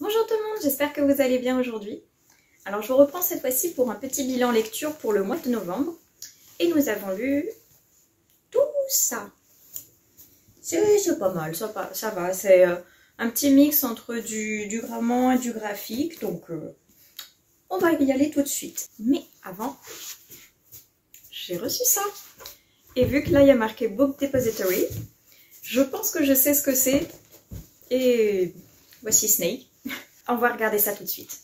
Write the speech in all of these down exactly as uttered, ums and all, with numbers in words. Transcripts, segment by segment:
Bonjour tout le monde, j'espère que vous allez bien aujourd'hui. Alors je vous reprends cette fois-ci pour un petit bilan lecture pour le mois de novembre. Et nous avons lu tout ça. C'est pas mal, ça, ça va. C'est euh, un petit mix entre du, du roman et du graphique. Donc euh, on va y aller tout de suite. Mais avant, j'ai reçu ça. Et vu que là il y a marqué Book Depository, je pense que je sais ce que c'est. Et voici Snake. On va regarder ça tout de suite.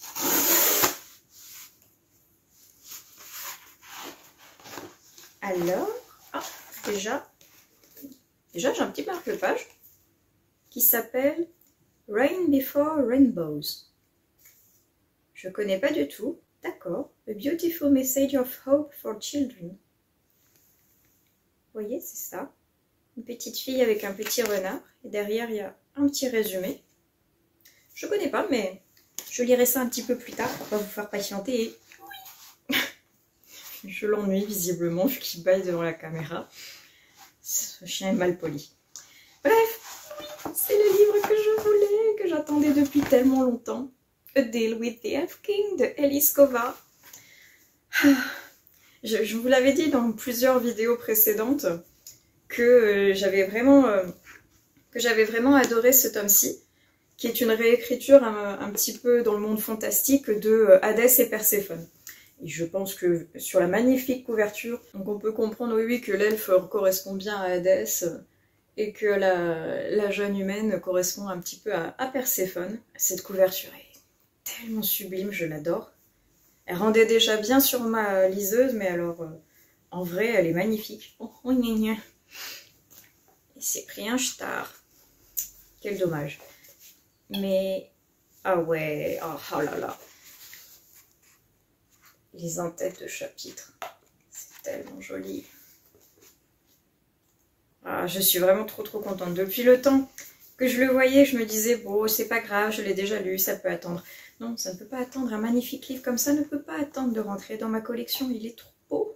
Alors, ah, déjà, déjà j'ai un petit marque-page qui s'appelle Rain Before Rainbows. Je connais pas du tout. D'accord. A beautiful message of hope for children. Vous voyez, c'est ça. Une petite fille avec un petit renard. Et derrière, il y a un petit résumé. Je connais pas, mais je lirai ça un petit peu plus tard pour pas vous faire patienter. Oui. Je l'ennuie visiblement, vu qu'il baille devant la caméra. Ce chien est mal poli. Bref, oui, c'est le livre que je voulais, que j'attendais depuis tellement longtemps. A Deal with the Elf King de Alice Cova. Je, je vous l'avais dit dans plusieurs vidéos précédentes que euh, j'avais vraiment, euh, que j'avais vraiment adoré ce tome-ci, qui est une réécriture un, un petit peu dans le monde fantastique de Hadès et Perséphone. Et je pense que sur la magnifique couverture, donc on peut comprendre oui, oui que l'elfe correspond bien à Hadès et que la, la jeune humaine correspond un petit peu à, à Perséphone. Cette couverture est tellement sublime, je l'adore. Elle rendait déjà bien sur ma liseuse, mais alors euh, en vrai elle est magnifique. Oh, oh, gna, gna. Et c'est pris un star. Quel dommage. Mais, ah ouais, oh, oh là là. Les en-têtes de chapitre. C'est tellement joli. Ah, je suis vraiment trop trop contente. Depuis le temps que je le voyais, je me disais, bon, c'est pas grave, je l'ai déjà lu, ça peut attendre. Non, ça ne peut pas attendre. Un magnifique livre comme ça ne peut pas attendre de rentrer dans ma collection. Il est trop beau.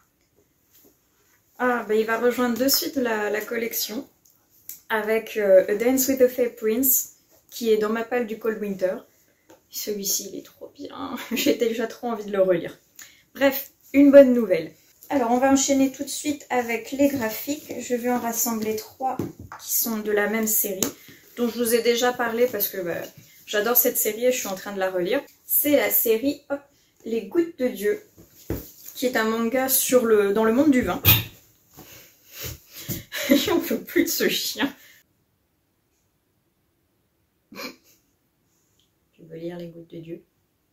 Ah, bah il va rejoindre de suite la, la collection avec euh, A Dance with a Fae Prince, qui est dans ma palle du Cold Winter. Celui-ci, il est trop bien. J'ai déjà trop envie de le relire. Bref, une bonne nouvelle. Alors, on va enchaîner tout de suite avec les graphiques. Je vais en rassembler trois qui sont de la même série, dont je vous ai déjà parlé parce que bah, j'adore cette série et je suis en train de la relire. C'est la série hop, Les Gouttes de Dieu, qui est un manga sur le, dans le monde du vin. J'en peux plus de ce chien. Tu veux lire Les Gouttes de Dieu?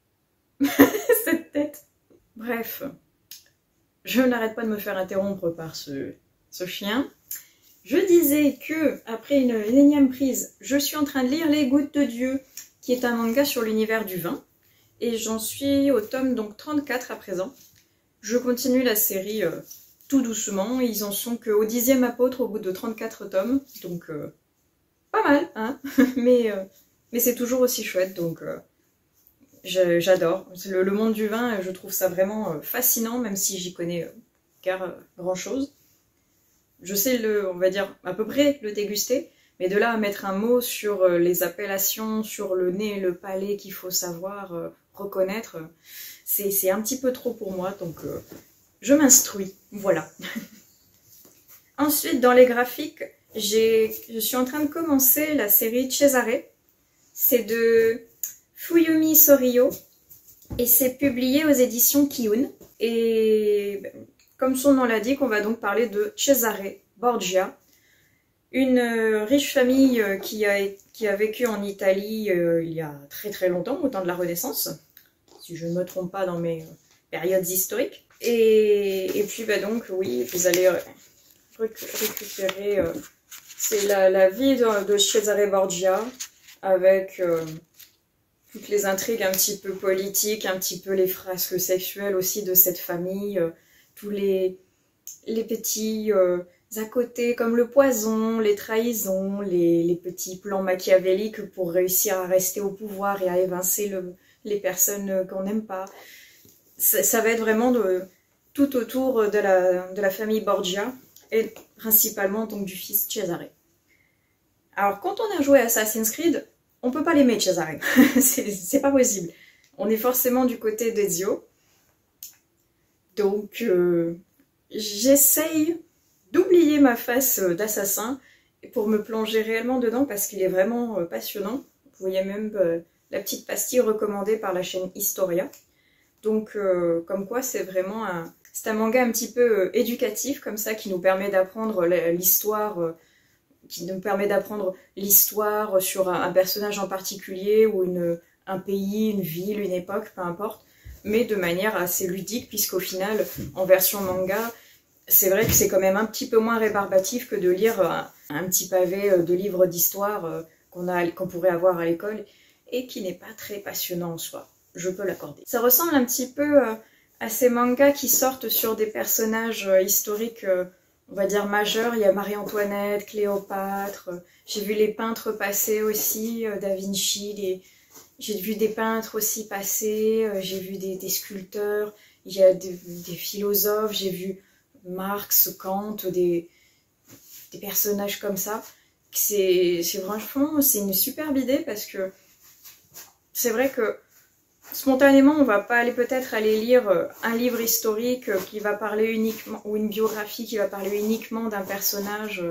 Cette tête. Bref, je n'arrête pas de me faire interrompre par ce, ce chien. Je disais que, après une, une énième prise, je suis en train de lire Les Gouttes de Dieu, qui est un manga sur l'univers du vin. Et j'en suis au tome donc trente-quatre à présent. Je continue la série euh, tout doucement. Ils en sont qu'au dixième apôtre au bout de trente-quatre tomes. Donc, euh, pas mal, hein. Mais... Euh, Mais c'est toujours aussi chouette, donc euh, j'adore. Le, le monde du vin, je trouve ça vraiment euh, fascinant, même si j'y connais euh, car euh, grand chose. Je sais, le, on va dire, à peu près le déguster, mais de là à mettre un mot sur euh, les appellations, sur le nez, le palais qu'il faut savoir euh, reconnaître, euh, c'est un petit peu trop pour moi, donc euh, je m'instruis, voilà. Ensuite, dans les graphiques, je suis en train de commencer la série Cesare. C'est de Fuyumi Sorio et c'est publié aux éditions Kiun. Et comme son nom l'indique, on va donc parler de Cesare Borgia, une riche famille qui a, qui a vécu en Italie euh, il y a très très longtemps, au temps de la Renaissance, si je ne me trompe pas dans mes périodes historiques. Et, et puis bah donc oui, vous allez récupérer, euh, c'est la, la vie de, de Cesare Borgia, avec euh, toutes les intrigues un petit peu politiques, un petit peu les frasques sexuelles aussi de cette famille, euh, tous les, les petits euh, à côté comme le poison, les trahisons, les, les petits plans machiavéliques pour réussir à rester au pouvoir et à évincer le, les personnes qu'on n'aime pas. Ça, ça va être vraiment de, tout autour de la, de la famille Borgia et principalement donc du fils Cesare. Alors quand on a joué à Assassin's Creed, on peut pas l'aimer Cesare, c'est pas possible. On est forcément du côté d'Ezio. Donc euh, j'essaye d'oublier ma face d'assassin pour me plonger réellement dedans parce qu'il est vraiment euh, passionnant. Vous voyez même euh, la petite pastille recommandée par la chaîne Historia. Donc euh, comme quoi c'est vraiment un, c'est un manga un petit peu euh, éducatif comme ça qui nous permet d'apprendre l'histoire, euh, qui nous permet d'apprendre l'histoire sur un, un personnage en particulier ou une, un pays, une ville, une époque, peu importe, mais de manière assez ludique puisqu'au final en version manga c'est vrai que c'est quand même un petit peu moins rébarbatif que de lire un, un petit pavé de livres d'histoire euh, qu'on a, qu'on pourrait avoir à l'école et qui n'est pas très passionnant en soi. Je peux l'accorder. Ça ressemble un petit peu euh, à ces mangas qui sortent sur des personnages euh, historiques, euh, on va dire majeurs. Il y a Marie-Antoinette, Cléopâtre, euh, j'ai vu les peintres passer aussi, euh, Da Vinci, les... j'ai vu des peintres aussi passer, euh, j'ai vu des, des sculpteurs, il y a des, des philosophes, j'ai vu Marx, Kant, des, des personnages comme ça. C'est franchement, c'est une superbe idée parce que c'est vrai que spontanément, on va pas aller peut-être aller lire un livre historique qui va parler uniquement, ou une biographie qui va parler uniquement d'un personnage,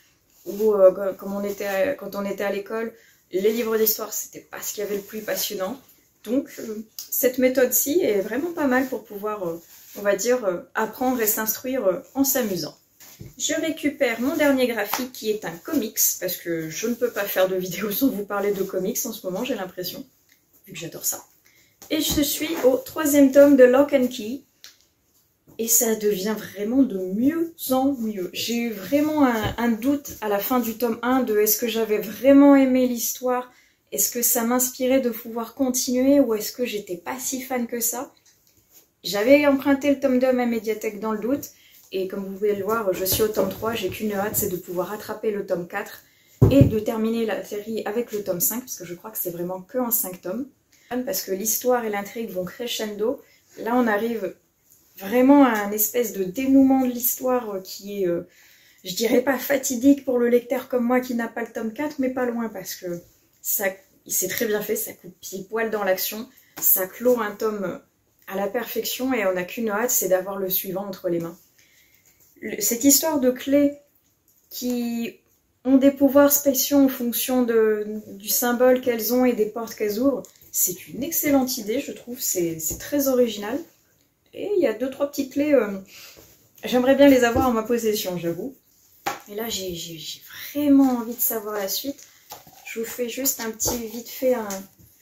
ou euh, comme on était à, quand on était à l'école, les livres d'histoire, c'était pas ce qu'il y avait le plus passionnant. Donc, euh, cette méthode-ci est vraiment pas mal pour pouvoir, euh, on va dire, euh, apprendre et s'instruire euh, en s'amusant. Je récupère mon dernier graphique qui est un comics, parce que je ne peux pas faire de vidéo sans vous parler de comics en ce moment, j'ai l'impression, vu que j'adore ça. Et je suis au troisième tome de Lock and Key. Et ça devient vraiment de mieux en mieux. J'ai eu vraiment un, un doute à la fin du tome un de est-ce que j'avais vraiment aimé l'histoire, est-ce que ça m'inspirait de pouvoir continuer ou est-ce que j'étais pas si fan que ça. J'avais emprunté le tome deux à ma médiathèque dans le doute. Et comme vous pouvez le voir, je suis au tome trois, j'ai qu'une hâte, c'est de pouvoir rattraper le tome quatre et de terminer la série avec le tome cinq, parce que je crois que c'est vraiment que en cinq tomes. Parce que l'histoire et l'intrigue vont crescendo. Là, on arrive vraiment à un espèce de dénouement de l'histoire qui est, euh, je dirais pas fatidique pour le lecteur comme moi qui n'a pas le tome quatre, mais pas loin, parce que ça, c'est très bien fait, ça coupe pile poil dans l'action, ça clôt un tome à la perfection et on n'a qu'une hâte, c'est d'avoir le suivant entre les mains. Cette histoire de clés qui ont des pouvoirs spéciaux en fonction de, du symbole qu'elles ont et des portes qu'elles ouvrent, c'est une excellente idée, je trouve, c'est très original. Et il y a deux, trois petites clés, euh, j'aimerais bien les avoir en ma possession, j'avoue. Et là, j'ai vraiment envie de savoir la suite. Je vous fais juste un petit, vite fait, un,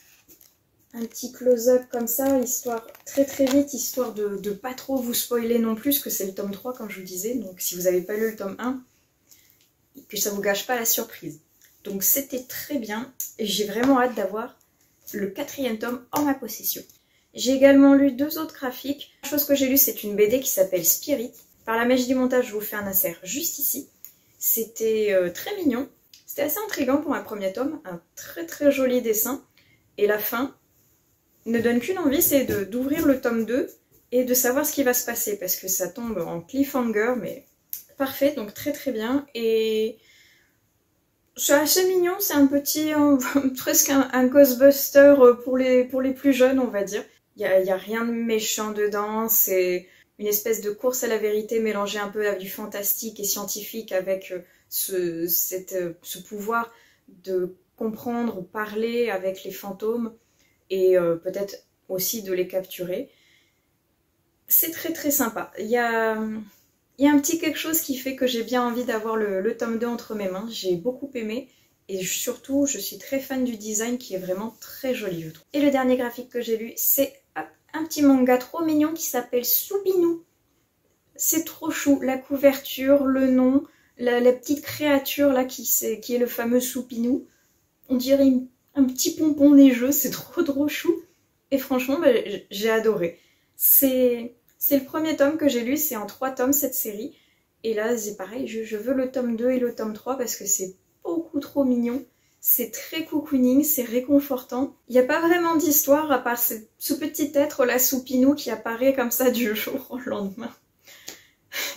un petit close-up comme ça, histoire très très vite, histoire de ne pas trop vous spoiler non plus, parce que c'est le tome trois, comme je vous disais. Donc si vous n'avez pas lu le tome un, que ça ne vous gâche pas la surprise. Donc c'était très bien, et j'ai vraiment hâte d'avoir le quatrième tome en ma possession. J'ai également lu deux autres graphiques. La chose que j'ai lue, c'est une B D qui s'appelle Spirit. Par la mèche du montage, je vous fais un insert juste ici. C'était euh, très mignon. C'était assez intriguant pour un premier tome. Un très très joli dessin. Et la fin ne donne qu'une envie, c'est d'ouvrir le tome deux et de savoir ce qui va se passer. Parce que ça tombe en cliffhanger, mais parfait, donc très très bien. Et c'est assez mignon, c'est un petit, euh, presque un, un Ghostbuster pour les, pour les plus jeunes, on va dire. Il n'y a, y a rien de méchant dedans, c'est une espèce de course à la vérité mélangée un peu avec du fantastique et scientifique avec ce, cette, ce pouvoir de comprendre, parler avec les fantômes et euh, peut-être aussi de les capturer. C'est très très sympa. Il y a... Il y a un petit quelque chose qui fait que j'ai bien envie d'avoir le, le tome deux entre mes mains. J'ai beaucoup aimé et surtout, je suis très fan du design qui est vraiment très joli, je trouve. Et le dernier graphique que j'ai lu, c'est un petit manga trop mignon qui s'appelle Soupinous. C'est trop chou. La couverture, le nom, la, la petite créature là qui, est, qui est le fameux Soupinous. On dirait une, un petit pompon neigeux, c'est trop trop chou. Et franchement, bah, j'ai adoré. C'est... C'est le premier tome que j'ai lu, c'est en trois tomes cette série. Et là, c'est pareil, je, je veux le tome deux et le tome trois parce que c'est beaucoup trop mignon. C'est très cocooning, c'est réconfortant. Il n'y a pas vraiment d'histoire à part ce, ce petit être, la Soupinous, qui apparaît comme ça du jour au lendemain.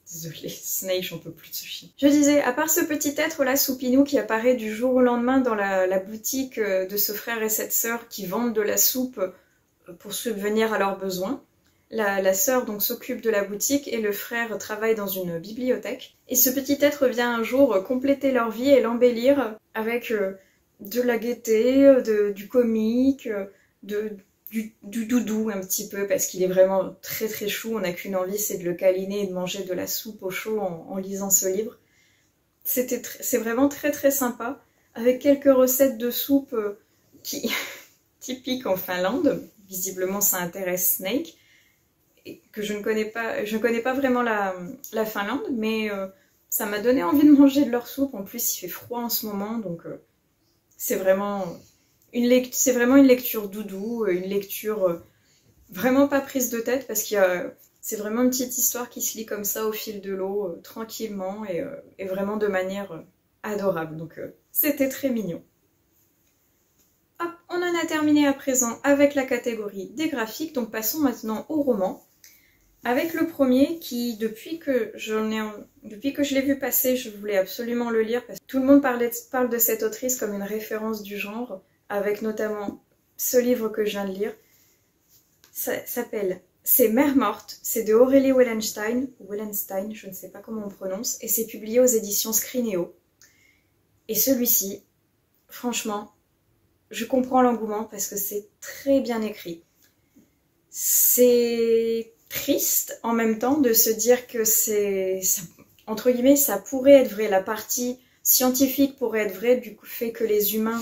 Désolée, Snake, j'en peux plus de ce chien. Je disais, à part ce petit être là, Soupinou, qui apparaît du jour au lendemain dans la, la boutique de ce frère et cette sœur qui vendent de la soupe pour subvenir à leurs besoins, la, la sœur donc s'occupe de la boutique et le frère travaille dans une bibliothèque. Et ce petit être vient un jour compléter leur vie et l'embellir avec euh, de la gaieté, de, du comique, de... Du, du doudou un petit peu, parce qu'il est vraiment très très chou, on n'a qu'une envie, c'est de le câliner et de manger de la soupe au chaud en, en lisant ce livre. C'était c'est vraiment très très sympa, avec quelques recettes de soupe euh, qui typiques en Finlande. Visiblement ça intéresse Snake, et que je ne connais pas, je ne connais pas vraiment la, la Finlande, mais euh, ça m'a donné envie de manger de leur soupe. En plus il fait froid en ce moment, donc euh, c'est vraiment... C'est vraiment une lecture doudou, une lecture vraiment pas prise de tête, parce qu'il y a... c'est vraiment une petite histoire qui se lit comme ça au fil de l'eau, euh, tranquillement, et, euh, et vraiment de manière euh, adorable. Donc euh, c'était très mignon. Hop, on en a terminé à présent avec la catégorie des graphiques, donc passons maintenant au roman. Avec le premier qui, depuis que, j'en ai, depuis que je l'ai vu passer, je voulais absolument le lire, parce que tout le monde parlait, parle de cette autrice comme une référence du genre, avec notamment ce livre que je viens de lire. Ça s'appelle C'est Mère morte, c'est de Aurélie Wellenstein, ou Wellenstein, je ne sais pas comment on prononce, et c'est publié aux éditions Scrinéo. Et celui-ci, franchement, je comprends l'engouement parce que c'est très bien écrit. C'est triste en même temps de se dire que c'est, entre guillemets, ça pourrait être vrai, la partie scientifique pourrait être vraie du fait que les humains,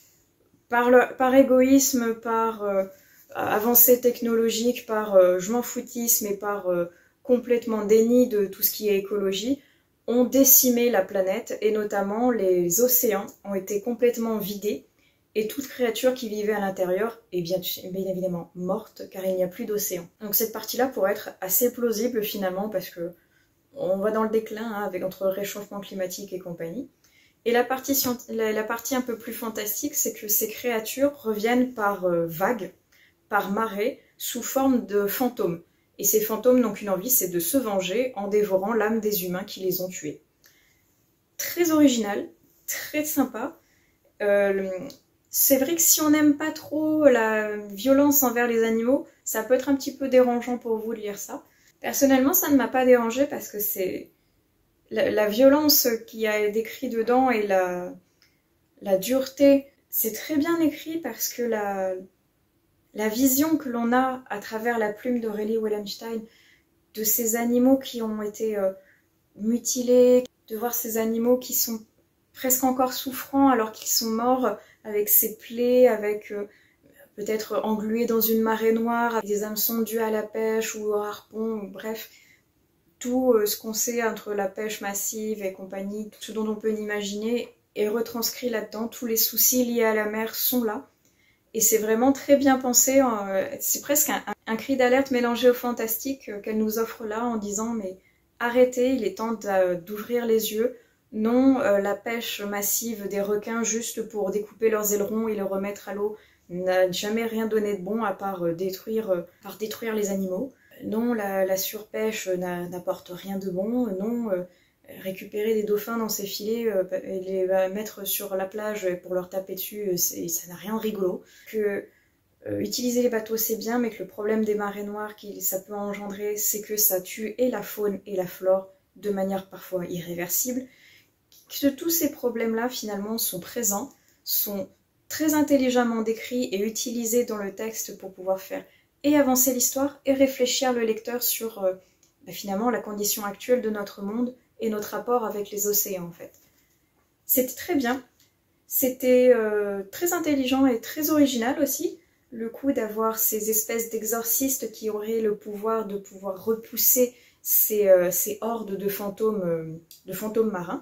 Par, le, par égoïsme, par euh, avancée technologique, par euh, je m'en foutisme et par euh, complètement déni de tout ce qui est écologie, ont décimé la planète et notamment les océans ont été complètement vidés et toute créature qui vivait à l'intérieur est bien, bien évidemment morte car il n'y a plus d'océan. Donc cette partie-là pourrait être assez plausible finalement parce que on va dans le déclin hein, avec entre le réchauffement climatique et compagnie. Et la partie, la, la partie un peu plus fantastique, c'est que ces créatures reviennent par euh, vagues, par marées, sous forme de fantômes. Et ces fantômes n'ont qu'une envie, c'est de se venger en dévorant l'âme des humains qui les ont tués. Très original, très sympa. Euh, c'est vrai que si on n'aime pas trop la violence envers les animaux, ça peut être un petit peu dérangeant pour vous de lire ça. Personnellement, ça ne m'a pas dérangé parce que c'est... La, la violence qu'il y a décrit dedans et la, la dureté, c'est très bien écrit parce que la, la vision que l'on a à travers la plume d'Aurélie Wellenstein de ces animaux qui ont été euh, mutilés, de voir ces animaux qui sont presque encore souffrants alors qu'ils sont morts avec ces plaies, avec euh, peut-être englués dans une marée noire, avec des hameçons dus à la pêche ou au harpon, bref. Tout ce qu'on sait entre la pêche massive et compagnie, tout ce dont on peut imaginer est retranscrit là-dedans. Tous les soucis liés à la mer sont là. Et c'est vraiment très bien pensé. C'est presque un, un cri d'alerte mélangé au fantastique qu'elle nous offre là en disant mais arrêtez, il est temps d'ouvrir les yeux. Non, la pêche massive des requins juste pour découper leurs ailerons et les remettre à l'eau n'a jamais rien donné de bon à part détruire, à part détruire les animaux. Non, la, la surpêche n'apporte rien de bon. Non, euh, récupérer des dauphins dans ses filets euh, et les euh, mettre sur la plage pour leur taper dessus, euh, ça n'a rien de rigolo. Que euh, utiliser les bateaux c'est bien, mais que le problème des marées noires que ça peut engendrer, c'est que ça tue et la faune et la flore de manière parfois irréversible. Que tous ces problèmes-là finalement sont présents, sont très intelligemment décrits et utilisés dans le texte pour pouvoir faire et avancer l'histoire et réfléchir le lecteur sur euh, bah, finalement la condition actuelle de notre monde et notre rapport avec les océans en fait. C'était très bien, c'était euh, très intelligent et très original aussi, le coup d'avoir ces espèces d'exorcistes qui auraient le pouvoir de pouvoir repousser ces, euh, ces hordes de fantômes, euh, de fantômes marins.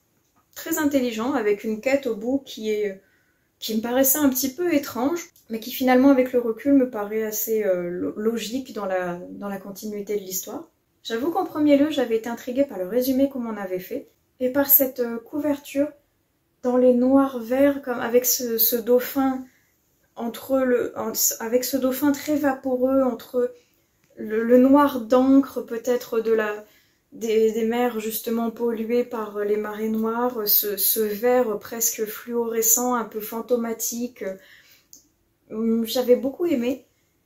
Très intelligent, avec une quête au bout qui est... qui me paraissait un petit peu étrange, mais qui finalement avec le recul me paraît assez euh, logique dans la, dans la continuité de l'histoire. J'avoue qu'en premier lieu, j'avais été intriguée par le résumé qu'on m'en avait fait, et par cette euh, couverture dans les noirs verts, comme avec ce, ce dauphin entre le, en, avec ce dauphin très vaporeux entre le, le noir d'encre peut-être de la, des, des mers justement polluées par les marées noires, ce, ce vert presque fluorescent, un peu fantomatique. J'avais beaucoup aimé.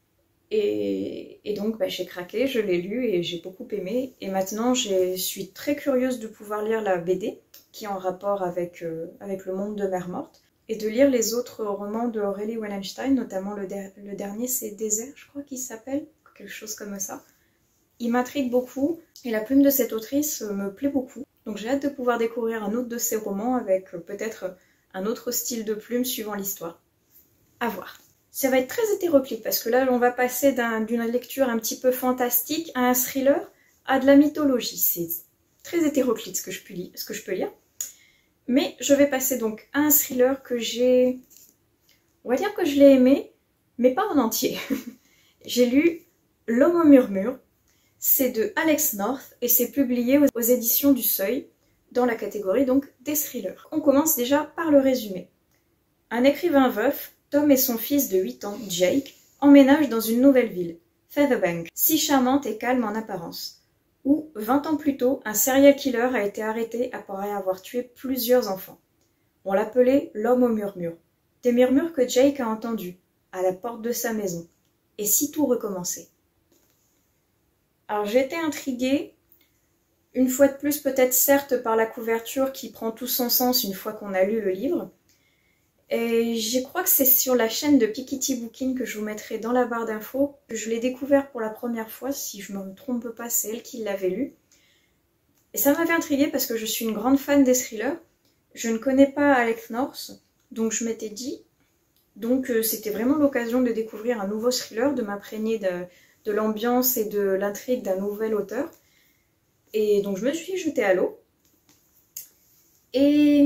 Et, et donc bah, j'ai craqué, je l'ai lu et j'ai beaucoup aimé. Et maintenant je suis très curieuse de pouvoir lire la B D qui est en rapport avec, euh, avec le monde de Mer Morte. Et de lire les autres romans de Aurélie Wallenstein, notamment le, der le dernier c'est Désert, je crois qu'il s'appelle, quelque chose comme ça. Il m'intrigue beaucoup et la plume de cette autrice me plaît beaucoup. Donc j'ai hâte de pouvoir découvrir un autre de ses romans avec peut-être un autre style de plume suivant l'histoire. À voir. Ça va être très hétéroclite parce que là on va passer d'une un, lecture un petit peu fantastique à un thriller à de la mythologie. C'est très hétéroclite ce que je peux lire. Ce que je peux lire. Mais je vais passer donc à un thriller que j'ai... On va dire que je l'ai aimé, mais pas en entier. J'ai lu L'Homme au murmure. C'est de Alex North et c'est publié aux éditions du Seuil, dans la catégorie donc des thrillers. On commence déjà par le résumé. Un écrivain veuf, Tom et son fils de huit ans, Jake, emménagent dans une nouvelle ville, Featherbank, si charmante et calme en apparence, où, vingt ans plus tôt, un serial killer a été arrêté après avoir tué plusieurs enfants. On l'appelait l'homme au murmure. Des murmures que Jake a entendus, à la porte de sa maison. Et si tout recommençait? Alors j'ai été intriguée, une fois de plus peut-être certes par la couverture qui prend tout son sens une fois qu'on a lu le livre. Et je crois que c'est sur la chaîne de Piketty Booking que je vous mettrai dans la barre d'infos. Je l'ai découvert pour la première fois, si je ne me trompe pas, c'est elle qui l'avait lu. Et ça m'avait intriguée parce que je suis une grande fan des thrillers. Je ne connais pas Alex North, donc je m'étais dit... Donc euh, c'était vraiment l'occasion de découvrir un nouveau thriller, de m'imprégner de, de l'ambiance et de l'intrigue d'un nouvel auteur. Et donc je me suis jetée à l'eau. Et...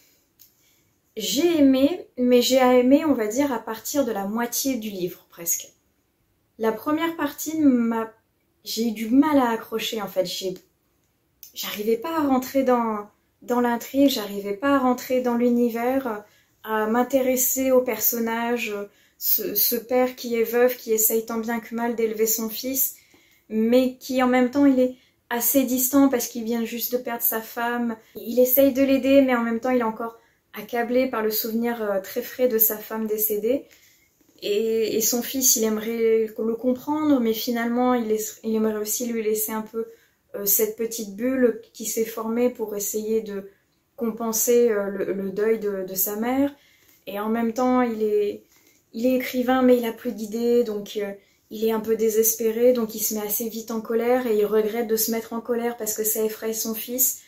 j'ai aimé, mais j'ai aimé, on va dire, à partir de la moitié du livre, presque. La première partie, m'a... j'ai eu du mal à accrocher, en fait. J'arrivais pas à rentrer dans, dans l'intrigue, j'arrivais pas à rentrer dans l'univers, à m'intéresser au personnage, ce, ce père qui est veuf, qui essaye tant bien que mal d'élever son fils, mais qui en même temps, il est assez distant parce qu'il vient juste de perdre sa femme. Il essaye de l'aider, mais en même temps, il est encore... accablé par le souvenir très frais de sa femme décédée. Et, et son fils, il aimerait le comprendre, mais finalement, il, est, il aimerait aussi lui laisser un peu euh, cette petite bulle qui s'est formée pour essayer de compenser euh, le, le deuil de, de sa mère. Et en même temps, il est, il est écrivain, mais il n'a plus d'idées, donc euh, il est un peu désespéré, donc il se met assez vite en colère, et il regrette de se mettre en colère parce que ça effraie son fils.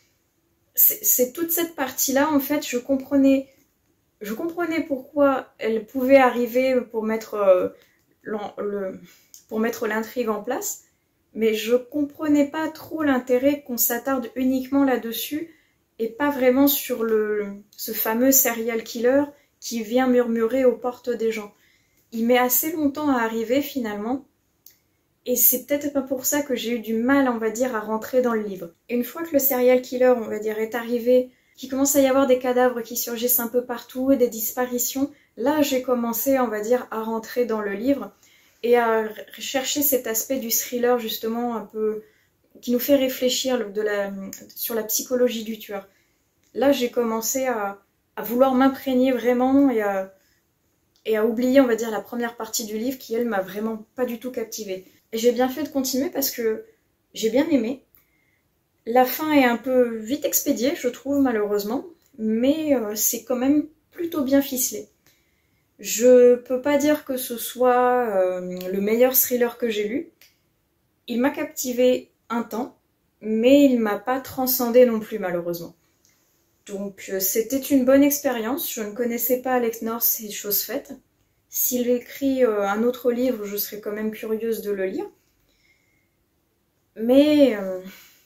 C'est toute cette partie-là, en fait, je comprenais, je comprenais pourquoi elle pouvait arriver pour mettre euh, le, pour mettre l'intrigue en place, mais je comprenais pas trop l'intérêt qu'on s'attarde uniquement là-dessus et pas vraiment sur le, ce fameux serial killer qui vient murmurer aux portes des gens. Il met assez longtemps à arriver finalement. Et c'est peut-être pas pour ça que j'ai eu du mal, on va dire, à rentrer dans le livre. Une fois que le serial killer, on va dire, est arrivé, qu'il commence à y avoir des cadavres qui surgissent un peu partout et des disparitions, là j'ai commencé, on va dire, à rentrer dans le livre et à chercher cet aspect du thriller, justement, un peu... qui nous fait réfléchir de la... sur la psychologie du tueur. Là j'ai commencé à, à vouloir m'imprégner vraiment et à... et à oublier, on va dire, la première partie du livre qui, elle, m'a vraiment pas du tout captivée. Et j'ai bien fait de continuer parce que j'ai bien aimé. La fin est un peu vite expédiée, je trouve, malheureusement, mais euh, c'est quand même plutôt bien ficelé. Je peux pas dire que ce soit euh, le meilleur thriller que j'ai lu. Il m'a captivé un temps, mais il m'a pas transcendé non plus, malheureusement. Donc euh, c'était une bonne expérience. Je ne connaissais pas Alex North, c'est chose faite. S'il écrit euh, un autre livre, je serais quand même curieuse de le lire. Mais euh,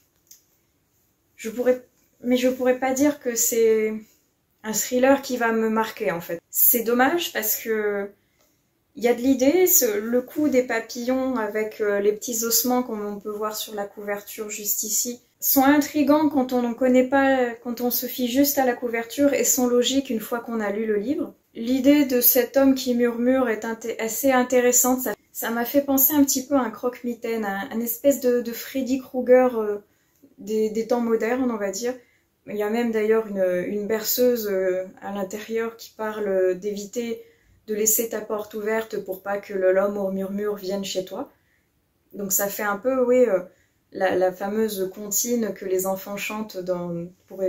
je pourrais, mais je pourrais pas dire que c'est un thriller qui va me marquer en fait. C'est dommage parce que il y a de l'idée, le coup des papillons avec euh, les petits ossements comme on peut voir sur la couverture juste ici, sont intrigants quand on ne connaît pas, quand on se fie juste à la couverture et sont logiques une fois qu'on a lu le livre. L'idée de cet homme qui murmure est assez intéressante. Ça m'a fait penser un petit peu à un croque-mitaine, un, un espèce de, de Freddy Krueger euh, des, des temps modernes, on va dire. Il y a même d'ailleurs une, une berceuse euh, à l'intérieur qui parle d'éviter de laisser ta porte ouverte pour pas que l'homme au murmure vienne chez toi. Donc ça fait un peu, oui, euh, la, la fameuse comptine que les enfants chantent dans, pour,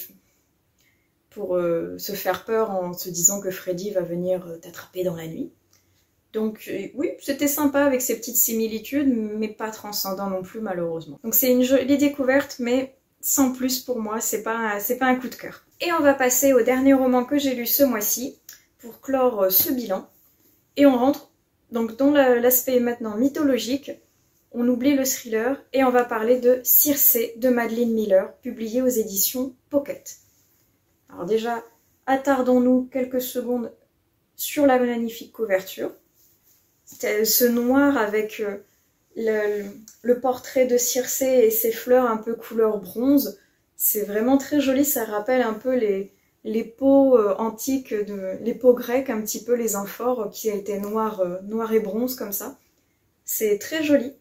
pour euh, se faire peur en se disant que Freddy va venir t'attraper dans la nuit. Donc euh, oui, c'était sympa avec ces petites similitudes, mais pas transcendant non plus malheureusement. Donc c'est une jolie découverte, mais sans plus pour moi, c'est pas, c'est pas un coup de cœur. Et on va passer au dernier roman que j'ai lu ce mois-ci, pour clore ce bilan. Et on rentre donc dans l'aspect maintenant mythologique, on oublie le thriller, et on va parler de Circé de Madeline Miller, publié aux éditions Pocket. Alors déjà, attardons-nous quelques secondes sur la magnifique couverture. Ce noir avec le, le portrait de Circé et ses fleurs un peu couleur bronze, c'est vraiment très joli, ça rappelle un peu les, les peaux antiques, de, les peaux grecques, un petit peu les amphores qui étaient noirs, noirs et bronze comme ça. C'est très joli.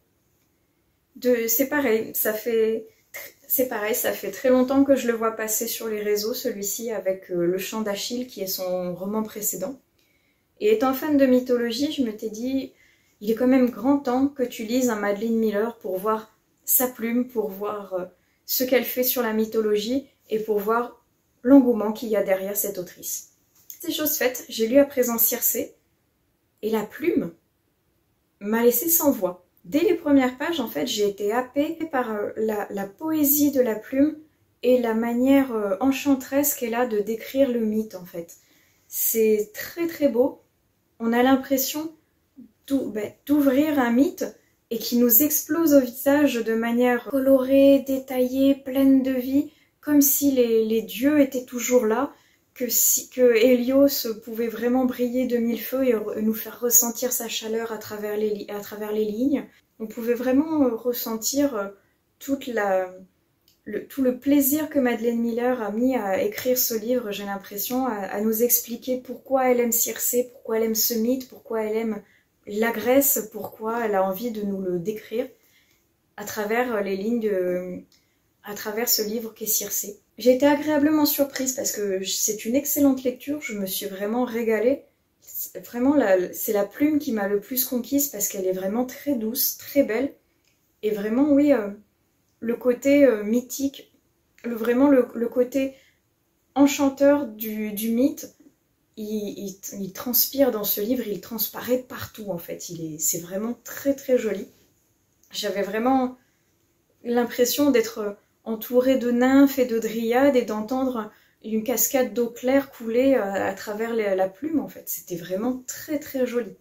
C'est pareil, ça fait... C'est pareil, ça fait très longtemps que je le vois passer sur les réseaux, celui-ci, avec Le Chant d'Achille, qui est son roman précédent. Et étant fan de mythologie, je me t'ai dit, il est quand même grand temps que tu lises un Madeline Miller pour voir sa plume, pour voir ce qu'elle fait sur la mythologie et pour voir l'engouement qu'il y a derrière cette autrice. C'est chose faite, j'ai lu à présent Circé, et la plume m'a laissé sans voix. Dès les premières pages, en fait, j'ai été happée par la, la poésie de la plume et la manière euh, enchanteresse qu'elle a de décrire le mythe, en fait. C'est très très beau. On a l'impression d'ouvrir un mythe et qui nous explose au visage de manière colorée, détaillée, pleine de vie, comme si les, les dieux étaient toujours là, que, si, que Hélios pouvait vraiment briller de mille feux et nous faire ressentir sa chaleur à travers les, à travers les lignes. On pouvait vraiment ressentir toute la, le, tout le plaisir que Madeline Miller a mis à écrire ce livre, j'ai l'impression, à, à nous expliquer pourquoi elle aime Circé, pourquoi elle aime ce mythe, pourquoi elle aime la Grèce, pourquoi elle a envie de nous le décrire à travers les lignes de... à travers ce livre qu'est Circé. J'ai été agréablement surprise parce que c'est une excellente lecture, je me suis vraiment régalée. Vraiment, c'est la plume qui m'a le plus conquise parce qu'elle est vraiment très douce, très belle. Et vraiment, oui, euh, le côté euh, mythique, le, vraiment le, le côté enchanteur du, du mythe, il, il, il transpire dans ce livre, il transparaît partout en fait. C'est vraiment très très joli. J'avais vraiment l'impression d'être entourée de nymphes et de dryades et d'entendre une cascade d'eau claire couler à travers la plume en fait. C'était vraiment très très joli.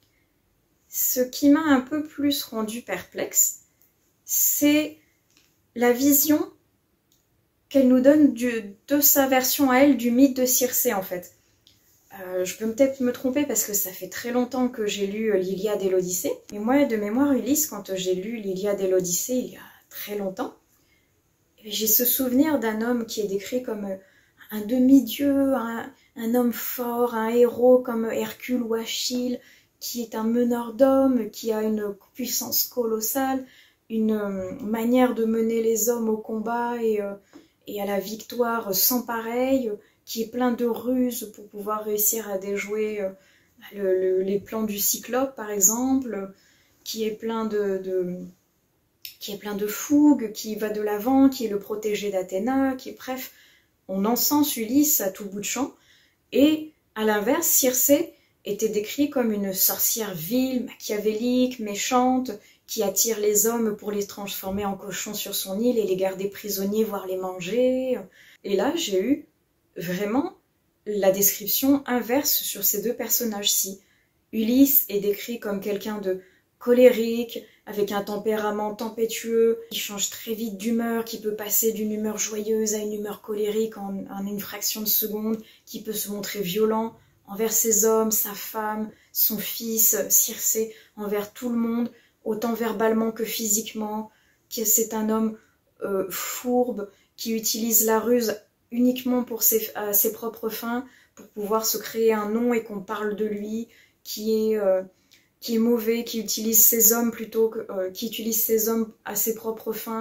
Ce qui m'a un peu plus rendu perplexe, c'est la vision qu'elle nous donne du, de sa version à elle du mythe de Circé en fait. Euh, je peux peut-être me tromper parce que ça fait très longtemps que j'ai lu l'Iliade et l'Odyssée. Mais moi, de mémoire, Ulysse, quand j'ai lu l'Iliade et l'Odyssée il y a très longtemps, j'ai ce souvenir d'un homme qui est décrit comme un demi-dieu, un, un homme fort, un héros comme Hercule ou Achille, qui est un meneur d'hommes, qui a une puissance colossale, une manière de mener les hommes au combat et, et à la victoire sans pareil, qui est plein de ruses pour pouvoir réussir à déjouer le, le, les plans du Cyclope par exemple, qui est plein de, de, qui est plein de fougue, qui va de l'avant, qui est le protégé d'Athéna, qui est bref, on encense Ulysse à tout bout de champ, et à l'inverse, Circé était décrit comme une sorcière vile, machiavélique, méchante, qui attire les hommes pour les transformer en cochons sur son île et les garder prisonniers, voire les manger. Et là, j'ai eu vraiment la description inverse sur ces deux personnages-ci. Ulysse est décrit comme quelqu'un de colérique, avec un tempérament tempétueux, qui change très vite d'humeur, qui peut passer d'une humeur joyeuse à une humeur colérique en, en une fraction de seconde, qui peut se montrer violent envers ses hommes, sa femme, son fils, Circé, envers tout le monde, autant verbalement que physiquement, que c'est un homme euh, fourbe, qui utilise la ruse uniquement pour ses, à ses propres fins, pour pouvoir se créer un nom et qu'on parle de lui, qui est, euh, qui est mauvais, qui utilise ses hommes plutôt que, euh, qui utilise ses hommes à ses propres fins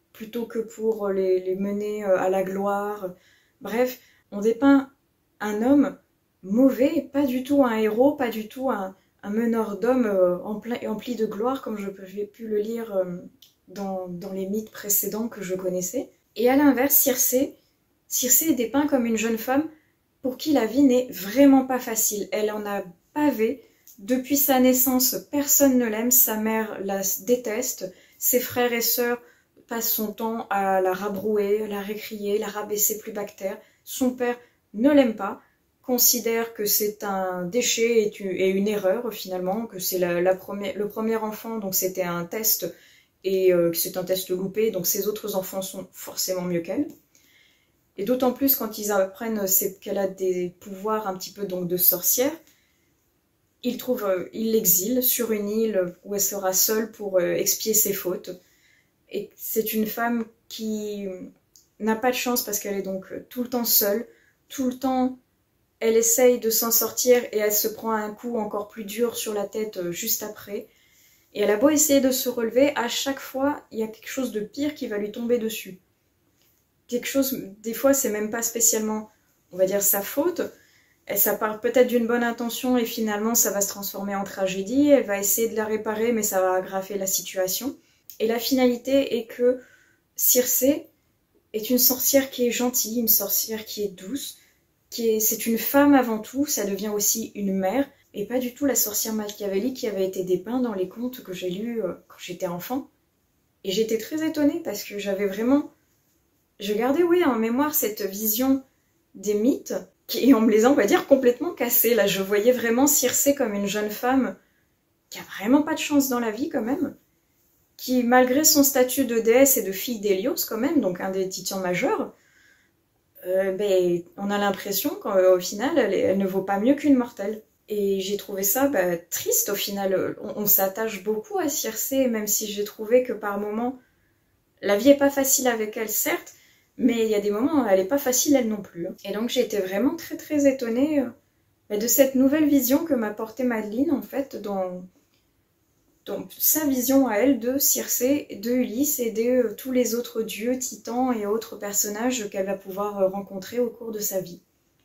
plutôt que pour les, les mener à la gloire. Bref, on dépeint un homme mauvais, pas du tout un héros, pas du tout un, un meneur d'hommes euh, empli de gloire comme j'ai pu le lire euh, dans, dans les mythes précédents que je connaissais. Et à l'inverse, Circé, Circé est dépeint comme une jeune femme pour qui la vie n'est vraiment pas facile. Elle en a bavé. Depuis sa naissance, personne ne l'aime, sa mère la déteste, ses frères et sœurs passent son temps à la rabrouer, à la récrier, la rabaisser plus bas que terre. Son père ne l'aime pas, considère que c'est un déchet et une erreur finalement, que c'est la, la première, le premier enfant, donc c'était un test, et euh, que c'est un test loupé, donc ses autres enfants sont forcément mieux qu'elle. Et d'autant plus quand ils apprennent qu'elle a des pouvoirs un petit peu donc de sorcière, ils trouvent, euh, ils l'exilent sur une île où elle sera seule pour euh, expier ses fautes. Et c'est une femme qui n'a pas de chance parce qu'elle est donc tout le temps seule, tout le temps elle essaye de s'en sortir et elle se prend un coup encore plus dur sur la tête juste après. Et elle a beau essayer de se relever, à chaque fois il y a quelque chose de pire qui va lui tomber dessus. Quelque chose, des fois c'est même pas spécialement, on va dire, sa faute. Ça part peut-être d'une bonne intention et finalement ça va se transformer en tragédie. Elle va essayer de la réparer mais ça va aggraver la situation. Et la finalité est que Circé est une sorcière qui est gentille, une sorcière qui est douce, qui est, c'est une femme avant tout, ça devient aussi une mère, et pas du tout la sorcière machiavélique qui avait été dépeinte dans les contes que j'ai lus quand j'étais enfant. Et j'étais très étonnée parce que j'avais vraiment... Je gardais, oui, en mémoire cette vision des mythes, qui, on me les a, on va dire, complètement cassés. Là, je voyais vraiment Circé comme une jeune femme qui a vraiment pas de chance dans la vie, quand même, qui, malgré son statut de déesse et de fille d'Hélios, quand même, donc un des titans majeurs, euh, ben, on a l'impression qu'au final, elle, elle ne vaut pas mieux qu'une mortelle. Et j'ai trouvé ça bah, triste, au final. On, on s'attache beaucoup à Circé, même si j'ai trouvé que par moments, la vie est pas facile avec elle, certes, mais il y a des moments où elle n'est pas facile, elle non plus. Et donc j'ai été vraiment très très étonnée euh, de cette nouvelle vision que m'a portée Madeleine, en fait, dans, dans sa vision à elle de Circé, de Ulysse et de euh, tous les autres dieux, titans et autres personnages qu'elle va pouvoir euh, rencontrer au cours de sa vie.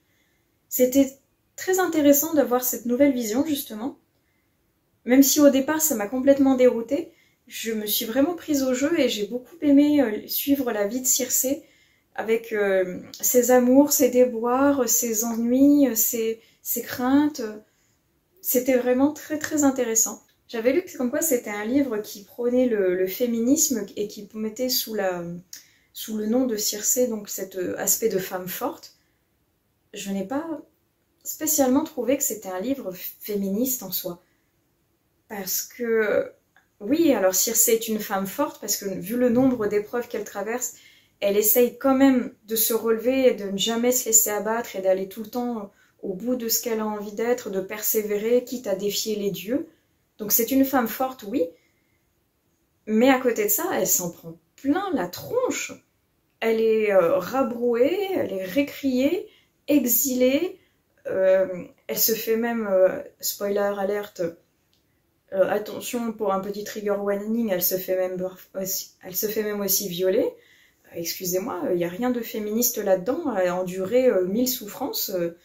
C'était très intéressant d'avoir cette nouvelle vision, justement. Même si au départ ça m'a complètement déroutée, je me suis vraiment prise au jeu et j'ai beaucoup aimé euh, suivre la vie de Circé, avec euh, ses amours, ses déboires, ses ennuis, ses, ses craintes. C'était vraiment très très intéressant. J'avais lu que comme quoi c'était un livre qui prônait le, le féminisme et qui mettait sous, la, sous le nom de Circé donc cet aspect de femme forte. Je n'ai pas spécialement trouvé que c'était un livre féministe en soi. Parce que, oui, alors Circé est une femme forte parce que vu le nombre d'épreuves qu'elle traverse, elle essaye quand même de se relever et de ne jamais se laisser abattre et d'aller tout le temps au bout de ce qu'elle a envie d'être, de persévérer, quitte à défier les dieux. Donc c'est une femme forte, oui, mais à côté de ça, elle s'en prend plein la tronche. Elle est euh, rabrouée, elle est récriée, exilée, euh, elle se fait même, euh, spoiler alerte, euh, attention pour un petit trigger warning, elle se fait même, elle se fait même aussi violer. Excusez-moi, il n'y a rien de féministe là-dedans, elle a enduré euh, mille souffrances. Euh,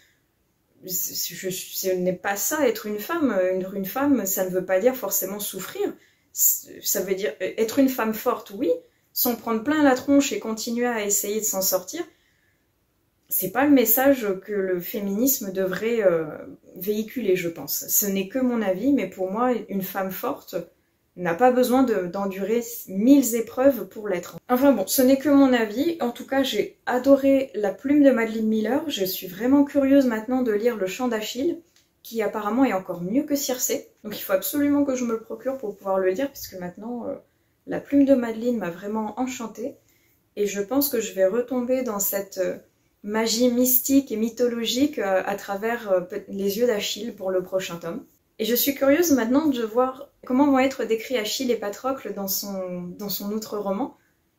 je, je, ce n'est pas ça, être une femme. Une, une femme, ça ne veut pas dire forcément souffrir. Ça veut dire être une femme forte, oui, s'en prendre plein la tronche et continuer à essayer de s'en sortir. C'est pas le message que le féminisme devrait euh, véhiculer, je pense. Ce n'est que mon avis, mais pour moi, une femme forte n'a pas besoin d'endurer de, mille épreuves pour l'être. Enfin bon, ce n'est que mon avis. En tout cas, j'ai adoré La plume de Madeleine Miller. Je suis vraiment curieuse maintenant de lire Le chant d'Achille, qui apparemment est encore mieux que Circé. Donc il faut absolument que je me le procure pour pouvoir le lire, puisque maintenant, euh, La plume de Madeleine m'a vraiment enchantée. Et je pense que je vais retomber dans cette euh, magie mystique et mythologique euh, à travers euh, les yeux d'Achille pour le prochain tome. Et je suis curieuse maintenant de voir comment vont être décrits Achille et Patrocle dans son, dans son autre roman.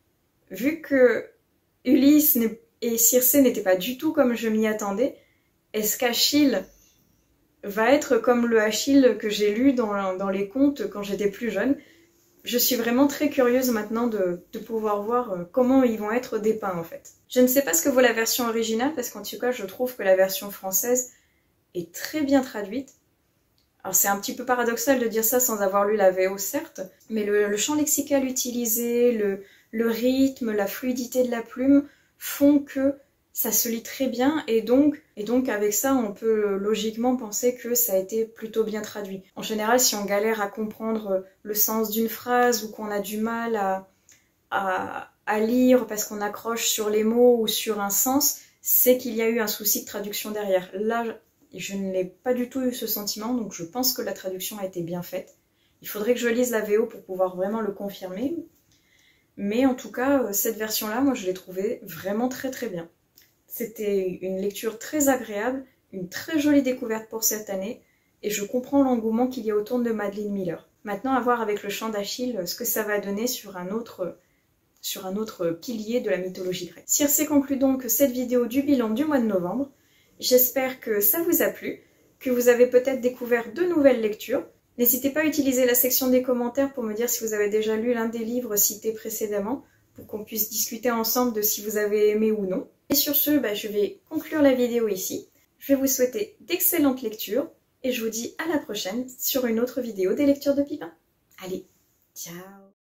Vu que Ulysse et Circé n'étaient pas du tout comme je m'y attendais, est-ce qu'Achille va être comme le Achille que j'ai lu dans, dans les contes quand j'étais plus jeune? Je suis vraiment très curieuse maintenant de, de pouvoir voir euh, comment ils vont être dépeints en fait. Je ne sais pas ce que vaut la version originale parce qu'en tout cas je trouve que la version française est très bien traduite. Alors c'est un petit peu paradoxal de dire ça sans avoir lu la V O certes, mais le, le champ lexical utilisé, le, le rythme, la fluidité de la plume font que ça se lit très bien et donc, et donc avec ça on peut logiquement penser que ça a été plutôt bien traduit. En général si on galère à comprendre le sens d'une phrase ou qu'on a du mal à, à, à lire parce qu'on accroche sur les mots ou sur un sens, c'est qu'il y a eu un souci de traduction derrière. Là je n'ai pas du tout eu ce sentiment donc je pense que la traduction a été bien faite. Il faudrait que je lise la V O pour pouvoir vraiment le confirmer. Mais en tout cas cette version là moi je l'ai trouvée vraiment très très bien. C'était une lecture très agréable, une très jolie découverte pour cette année, et je comprends l'engouement qu'il y a autour de Madeline Miller. Maintenant, à voir avec le chant d'Achille ce que ça va donner sur un autre, sur un autre pilier de la mythologie grecque. Circé conclut donc cette vidéo du bilan du mois de novembre. J'espère que ça vous a plu, que vous avez peut-être découvert de nouvelles lectures. N'hésitez pas à utiliser la section des commentaires pour me dire si vous avez déjà lu l'un des livres cités précédemment, pour qu'on puisse discuter ensemble de si vous avez aimé ou non. Et sur ce, bah, je vais conclure la vidéo ici. Je vais vous souhaiter d'excellentes lectures et je vous dis à la prochaine sur une autre vidéo des lectures de Pipin. Allez, ciao!